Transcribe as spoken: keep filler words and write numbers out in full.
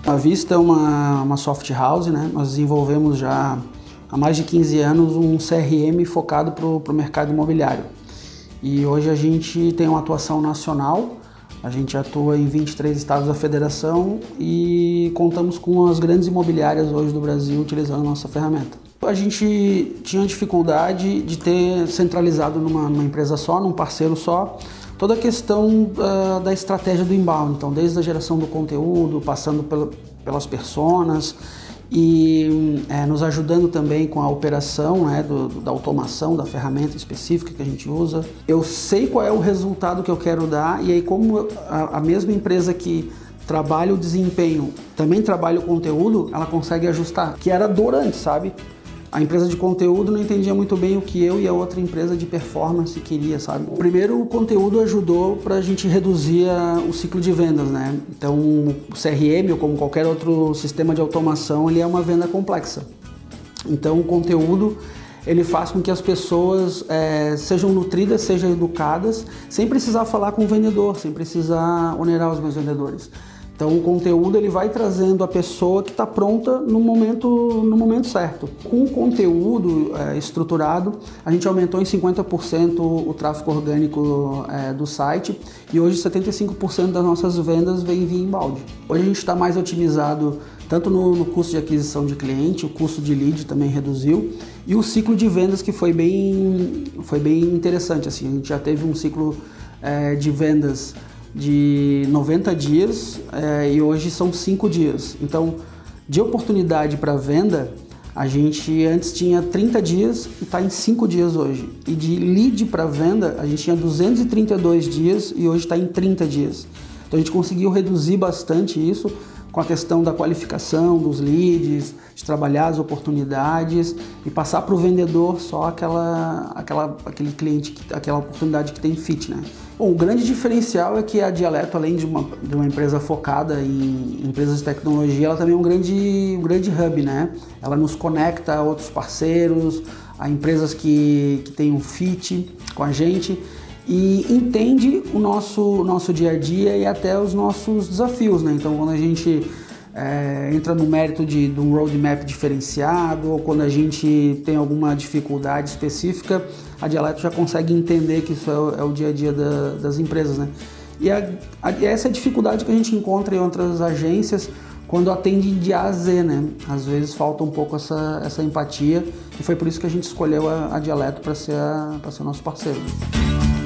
A Vista é uma, uma soft house, né? Nós desenvolvemos já há mais de quinze anos um C R M focado para o mercado imobiliário. E hoje a gente tem uma atuação nacional, a gente atua em vinte e três estados da federação e contamos com as grandes imobiliárias hoje do Brasil utilizando a nossa ferramenta. A gente tinha dificuldade de ter centralizado numa, numa empresa só, num parceiro só, toda a questão uh, da estratégia do inbound, então desde a geração do conteúdo, passando pel, pelas personas e é, nos ajudando também com a operação, né, do, da automação da ferramenta específica que a gente usa. Eu sei qual é o resultado que eu quero dar e aí como a, a mesma empresa que trabalha o desempenho também trabalha o conteúdo, ela consegue ajustar, que era dor antes, sabe? A empresa de conteúdo não entendia muito bem o que eu e a outra empresa de performance queria, sabe? Primeiro, o conteúdo ajudou para a gente reduzir a, o ciclo de vendas, né? Então, o C R M, ou como qualquer outro sistema de automação, ele é uma venda complexa. Então, o conteúdo, ele faz com que as pessoas é, sejam nutridas, sejam educadas, sem precisar falar com o vendedor, sem precisar onerar os meus vendedores. Então o conteúdo ele vai trazendo a pessoa que está pronta no momento, no momento certo. Com o conteúdo é, estruturado, a gente aumentou em cinquenta por cento o tráfego orgânico é, do site e hoje setenta e cinco por cento das nossas vendas vem via inbound. Hoje a gente está mais otimizado tanto no, no custo de aquisição de cliente, o custo de lead também reduziu e o ciclo de vendas que foi bem, foi bem interessante. Assim, a gente já teve um ciclo é, de vendas de noventa dias é, e hoje são cinco dias. Então, de oportunidade para venda, a gente antes tinha trinta dias e está em cinco dias hoje. E de lead para venda, a gente tinha duzentos e trinta e dois dias e hoje está em trinta dias. Então, a gente conseguiu reduzir bastante isso com a questão da qualificação dos leads, de trabalhar as oportunidades e passar para o vendedor só aquela, aquela, aquele cliente, aquela oportunidade que tem fit, né? Bom, o grande diferencial é que a Dialeto, além de uma, de uma empresa focada em empresas de tecnologia, ela também é um grande, um grande hub, né? Ela nos conecta a outros parceiros, a empresas que, que têm um fit com a gente e entende o nosso, nosso dia a dia e até os nossos desafios, né? Então, quando a gente é, entra no mérito de, de um roadmap diferenciado ou quando a gente tem alguma dificuldade específica, a Dialeto já consegue entender que isso é o, é o dia a dia da, das empresas, né? E a, a, essa é a dificuldade que a gente encontra em outras agências quando atende de A a Z, né? Às vezes falta um pouco essa, essa empatia e foi por isso que a gente escolheu a, a Dialeto para ser, a, para ser nosso parceiro.